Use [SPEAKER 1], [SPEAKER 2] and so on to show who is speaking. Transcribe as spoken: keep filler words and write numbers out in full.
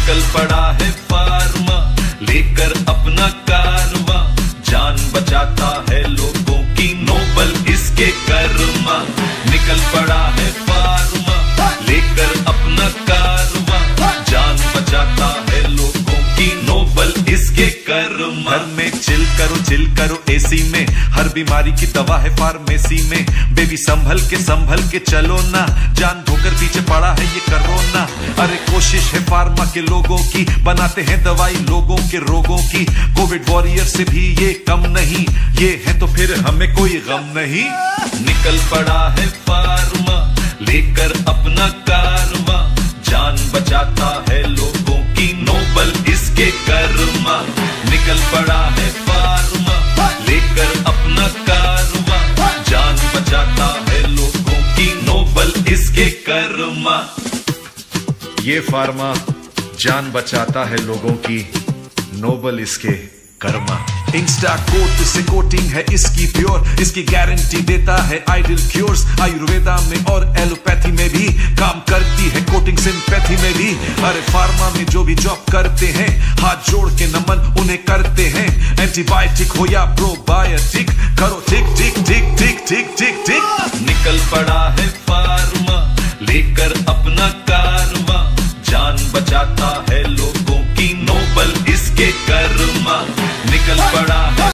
[SPEAKER 1] निकल पड़ा है फार्मा लेकर अपना कारवां, जान बचाता है लोगों की नोबल इसके कर्मा। निकल पड़ा है फार्मा लेकर अपना कारवां, जान बचाता है लोगों की नोबल इसके कर्मा। घर में चिल करो चिल करो एसी में, हर बीमारी की दवा है फार्मेसी में। बेबी संभल के संभल के चलो ना, जान धोकर पीछे पड़ा है ये कोरोना। अरे कोशिश है फार्मा के लोगों की, बनाते हैं दवाई लोगों के रोगों की। कोविड वॉरियर से भी ये कम नहीं, ये है तो फिर हमें कोई गम नहीं। निकल पड़ा है फार्मा लेकर अपना कारवां, जान बचाता है लोगों की नोबल इसके कर्मा। निकल पड़ा है फार्मा लेकर अपना कारवां, जान बचाता है लोगों की नोबल इसके कर्मा। ये फार्मा जान बचाता है लोगों की नोबल इसके कर्मा। इंस्टा कोट से कोटिंग है इसकी प्योर, इसकी गारंटी देता है आइडियल क्योर्स। आयुर्वेदा में और एलोपैथी में भी काम करती है कोटिंग, सिंपैथी में भी। अरे फार्मा में जो भी जॉब करते हैं, हाथ जोड़ के नमन उन्हें करते हैं। एंटीबायोटिक हो या प्रोबायोटिक, करो टिक टिक टिक टिक टिक टिक टिक। निकल पड़ा है फार्मा लेकर अपना कारवां, जान बचाता है लोगों की नोबल इसके कर्मा। निकल पड़ा है